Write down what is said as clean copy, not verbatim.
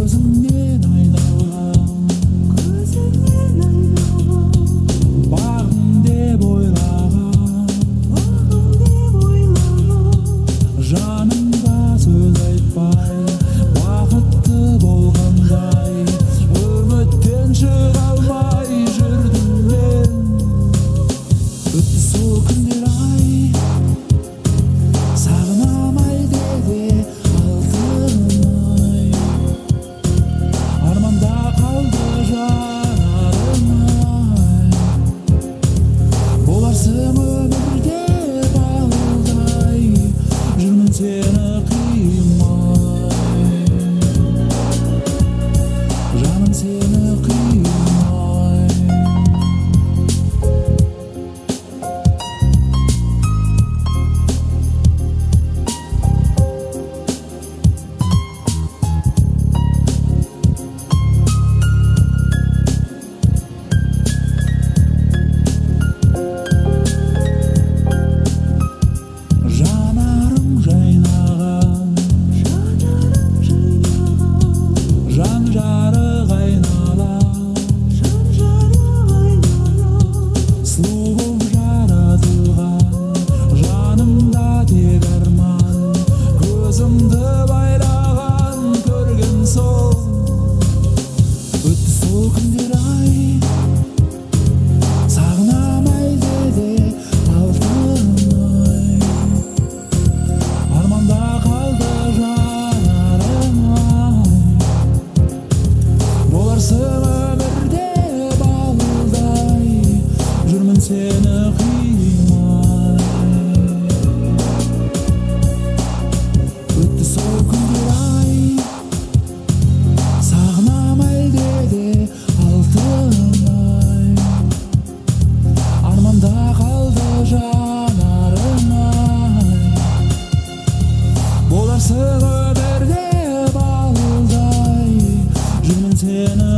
көзіңнен айналған бағым деп ойлаған жанымда сөз айтпай бақытты болғандай үміттен шыға алмай жүрдім мен. Өтті сол күндер ай, сағынам ай деде алтыным ай, арманда қалды жанарым ай, боларсың өмірде балдай, жүрмін сені қимай, жаным сені қимай. Жанарым жайнаған, жан жарық айналам, сұлу боп жаратылған, жанымда тек арман, көзімді байлаған көрген сол. Өтті сол күндер ай, сағынам ай деде алтыным ай, арманда қалды жанарым ай, боларсың өмірде балдай, жүрмін сені қимай. Өтті сол күндер ай, сағынам ай деде алтыным ай, арманда қалды жанарым ай, боларсың өмірде балдай, жүрмін сені